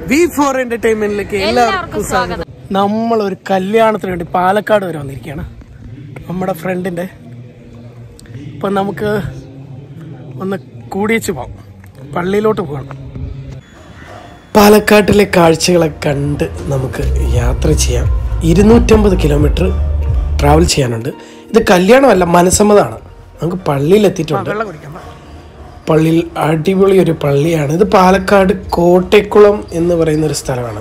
V4 എന്റർടൈൻമെന്റിലേക്ക് എല്ലാവർക്കും സ്വാഗതം. നമ്മൾ ഒരു കല്യാണത്തിന് വേണ്ടി പാലക്കാട് വരെ വന്നിരിക്കുകയാണ്, നമ്മുടെ ഫ്രണ്ടിന്റെ. ഇപ്പൊ നമുക്ക് ഒന്ന് കൂടിയേച്ച് പോകാം, പള്ളിയിലോട്ട് പോകണം. പാലക്കാട്ടിലെ കാഴ്ചകളെ കണ്ട് നമുക്ക് യാത്ര ചെയ്യാം. 250 കിലോമീറ്റർ ട്രാവൽ ചെയ്യാനുണ്ട്. ഇത് കല്യാണമല്ല, മനസ്സമ്മതമാണ്. നമുക്ക് പള്ളിയിലെത്തിയിട്ടുണ്ട്. പള്ളിയിൽ അടിപൊളി ഒരു പള്ളിയാണ് ഇത്. പാലക്കാട് കോട്ടേക്കുളം എന്ന് പറയുന്ന ഒരു സ്ഥലമാണ്.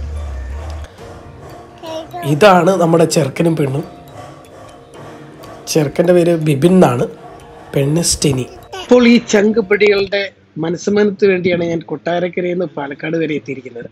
ഇതാണ് നമ്മുടെ ചെറുക്കനും പെണ്ണും. ചെറുക്കൻ്റെ പേര് ബിബിൻ എന്നാണ്, പെണ്ണ് സ്റ്റിനി. ഇപ്പോൾ ഈ ചങ്കുപടികളുടെ മനസ്സമ്മതത്തിന് വേണ്ടിയാണ് ഞാൻ കൊട്ടാരക്കരയിൽ നിന്ന് പാലക്കാട് വരെ എത്തിയിരിക്കുന്നത്.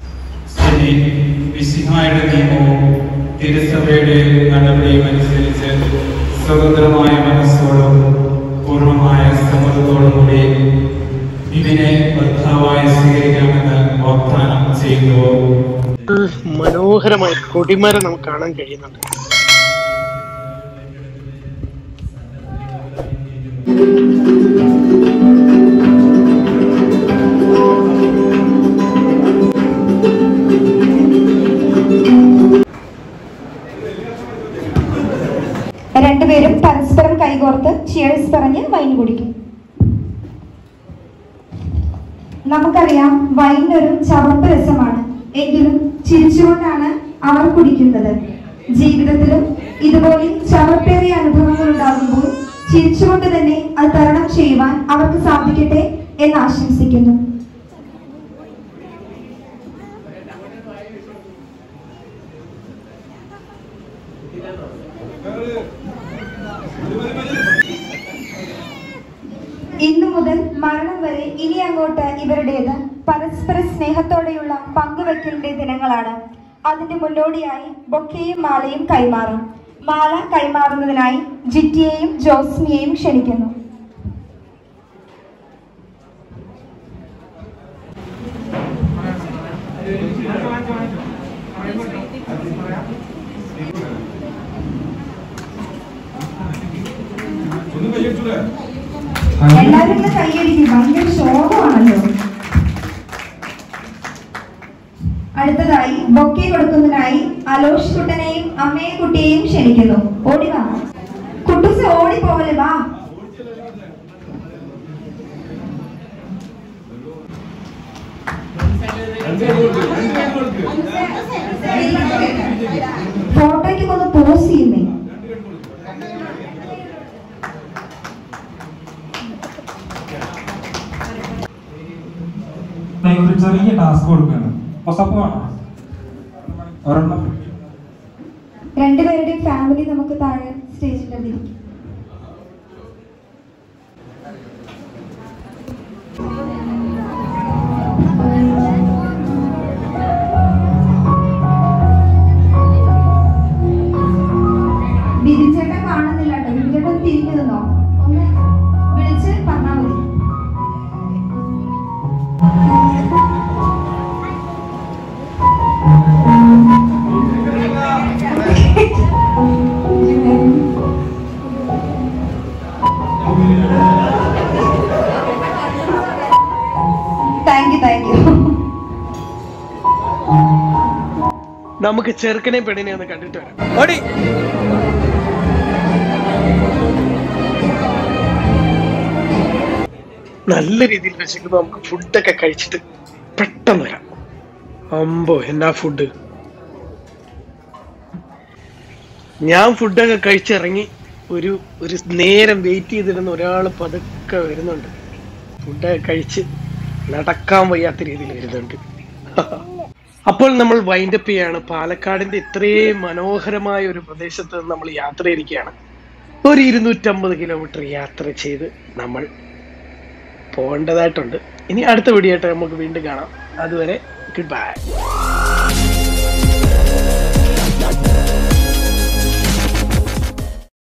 സ്വതന്ത്രമായ മനസ്സോടും പൂർണ്ണമായ സമ്മതത്തോടും കൂടി ഇതിനെ ഭർത്താവായി സ്വീകരിക്കാമെന്ന് വാഗ്ദാനം ചെയ്യുന്നു. മനോഹരമായ കൊടിമരം നമുക്ക് കാണാൻ കഴിയുന്നുണ്ട്. രണ്ടുപേരും പരസ്പരം കൈകോർത്ത് ചിയേഴ്സ് പറഞ്ഞ് വൈൻ കുടിക്കും. നമുക്കറിയാം വൈനൊരു ചവപ്പ് രസമാണ്, എങ്കിലും ചിരിച്ചുകൊണ്ടാണ് അവർ കുടിക്കുന്നത്. ജീവിതത്തിലും ഇതുപോലെ ചവപ്പേറിയ അനുഭവങ്ങൾ ഉണ്ടാകുമ്പോൾ ചിരിച്ചുകൊണ്ട് തന്നെ അത് തരണം ചെയ്യുവാൻ അവർക്ക് സാധിക്കട്ടെ എന്ന് ആശംസിക്കുന്നു. ഇന്നു മുതൽ മരണം വരെ ഇനി അങ്ങോട്ട് ഇവരുടേത് പരസ്പര സ്നേഹത്തോടെയുള്ള പങ്കുവെക്കലിന്റെ ദിനങ്ങളാണ്. അതിന്റെ മുന്നോടിയായി ബൊക്കെയും മാലയും കൈമാറും. മാല കൈമാറുന്നതിനായി ജിറ്റിയെയും ജോസ്മിയെയും ക്ഷണിക്കുന്നു. എല്ലാവരും കൈയടിക്കും, ഭയങ്കര ശോകമാണല്ലോ. അടുത്തതായി ബൊക്കെ കൊടുക്കുന്നതിനായി അലോഷ് കുട്ടനെയും അമ്മയെ കുട്ടിയെയും ക്ഷണിക്കുന്നു. ഓടി വാ കുട്ടൂസ്, ഓടി പോവല്ലേ, വാ. ഫോട്ടോയ്ക്ക് ഒന്ന് പോസ് ചെയ്യുന്നേ. ചെറിയ ടാസ്ക് കൊടുക്കുകയാണ്. രണ്ടുപേരുടെയും ഫാമിലി നമുക്ക് താഴെ സ്റ്റേജിൽ ഇരിക്കും. ബിബിച്ചേട്ടൻ കാണുന്നില്ല കേട്ടോ, ബിബിച്ചേട്ടൻ തിരിഞ്ഞു നിന്നോ, ഒന്ന് വിളിച്ച് പറഞ്ഞാൽ മതി. നമുക്ക് ചെറുക്കനെ പെണ്ണിനെ ഒന്ന് കണ്ടിട്ട് വരാം. ഓടി. നല്ല രീതിയിൽ വിശക്കുമ്പോൾ നമുക്ക് ഫുഡൊക്കെ കഴിച്ചിട്ട് പെട്ടെന്ന് വരാം. അമ്പോ എന്നാ ഫുഡ്! ഞാൻ ഫുഡൊക്കെ കഴിച്ചിറങ്ങി ഒരു നേരം വെയിറ്റ് ചെയ്തിരുന്ന ഒരാൾ പതുക്കെ വരുന്നുണ്ട്. ഫുഡൊക്കെ കഴിച്ച് നടക്കാൻ വയ്യാത്ത രീതിയിൽ വരുന്നുണ്ട്. അപ്പോൾ നമ്മൾ വൈൻഡപ്പ് ചെയ്യാണ്. പാലക്കാടിന്റെ ഇത്രയും മനോഹരമായ ഒരു പ്രദേശത്ത് നമ്മൾ യാത്ര ചെയ്തിരിക്കുകയാണ്. ഒരു 250 കിലോമീറ്റർ യാത്ര ചെയ്ത് നമ്മൾ പോകേണ്ടതായിട്ടുണ്ട്. ഇനി അടുത്ത വീഡിയോ ആയിട്ട് നമുക്ക് വീണ്ടും കാണാം. അതുവരെ ഗുഡ് ബൈ.